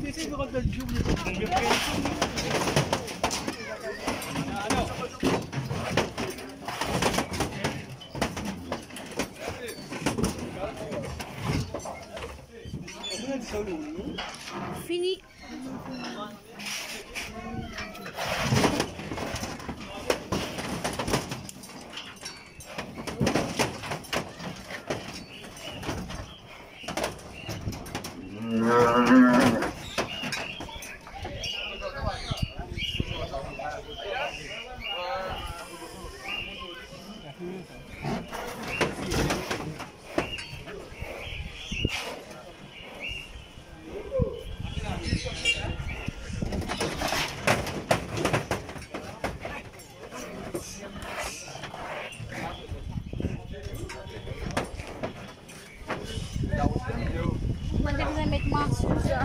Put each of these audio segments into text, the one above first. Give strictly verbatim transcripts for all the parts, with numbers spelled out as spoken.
Fini. Macam saya make mask susah.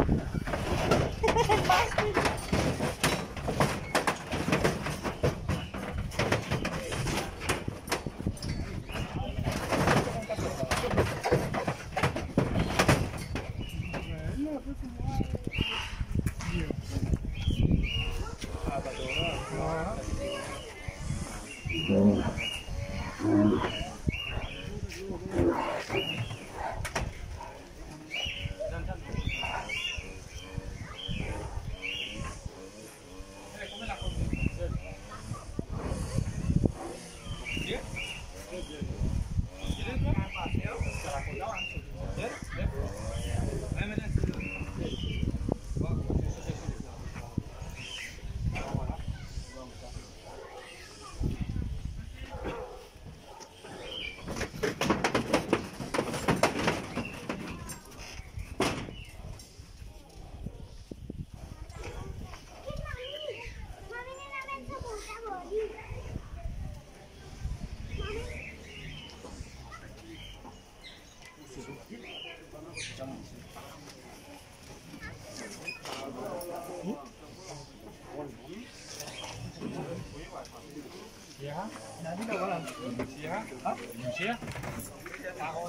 Ya, nanti dah malam. Ya, ah, ya. Tahu.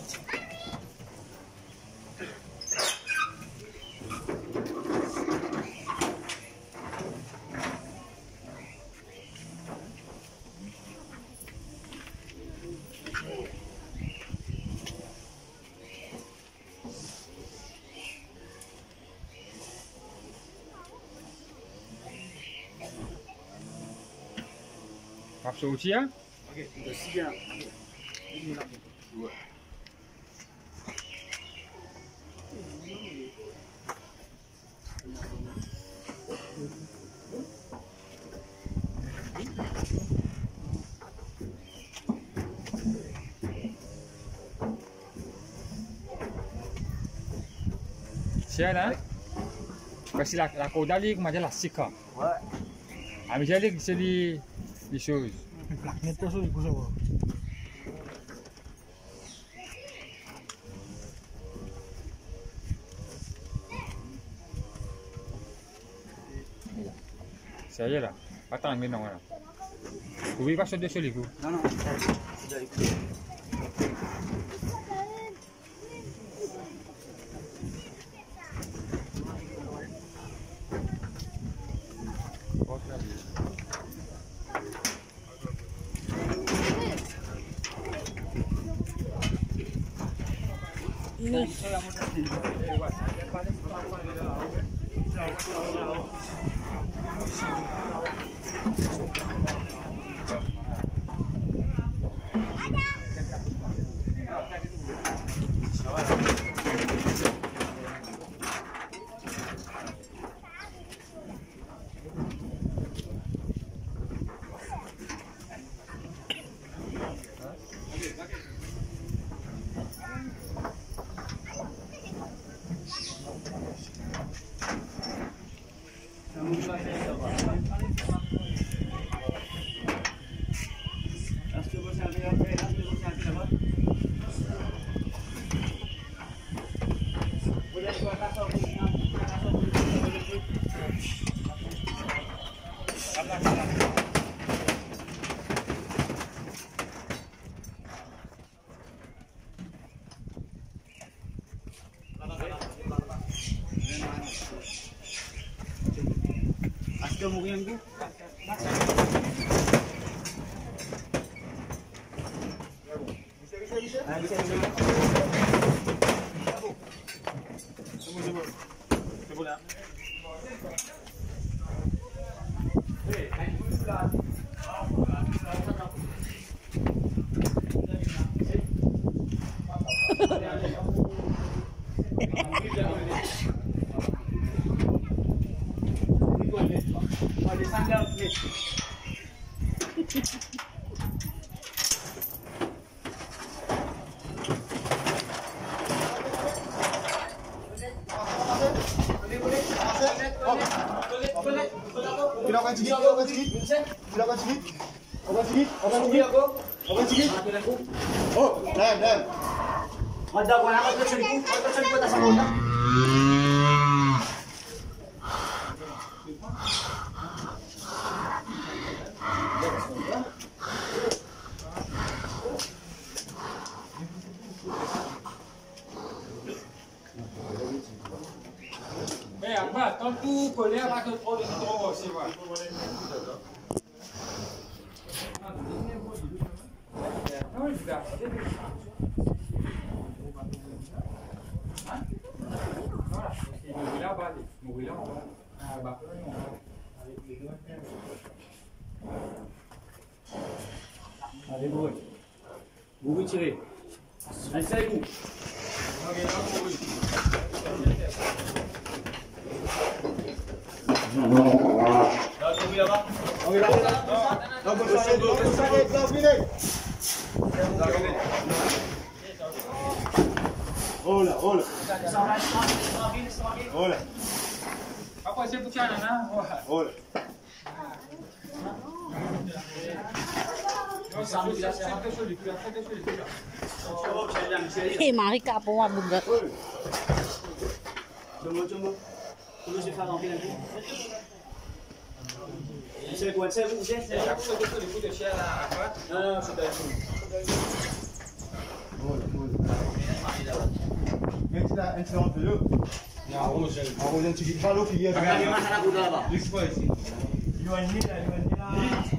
Kapsul uci ya? Okey, siap. Ini nak buat. Siap dah. Kasih lah laku dali ke majalah sika. Buat. Habis jadi jadi isu. Ngetos tu ibu sawa. Saya lah. Patang minum orang. Kuwi pas sudah suli ku. No no. Sudah ikut. Ini. Macam orang tu. Ah, bisa bisa. Tunggu tunggu. Coba nak. Eh, naik dulu sudah. Ada sandal ni. Kirakan sikit, kirakan sikit. Kirakan sikit. Kirakan sikit, kirakan sikit. Kirakan sikit. Oh, dan, dan. Ada gua nak kau cari kau, kau cari kau tak sama orang. Eh, Abah, ton tu boleh apa tu oh di toko sih, Pak. Oh, sudah. Hah? Mobil apa ni? Mobil apa? Ah, bapak ni. Ada dua. Buku ceri. Ada saya bu. Okey, aku mobil. Dah tunggu ya, Pak. Okey, dah. Dah bersahid, dah bersahid, dah pilih. Hola, hola. Hola. Apa sih pucana nah? Hola. Eh, mari ka po wa bugat. Cuma cuma. Tunggu saya faham apa nanti. Saya buat saya buat saya. Aku tu tu di share lah apa? Ah, sudah. Hola, hola. Yang sudah incident dulu. Ya, aku je. Aku yang sikit kalau pergi. Bagaimana nak udah, Pak? Dispo sih. Yuan ni lah, yuan ni lah.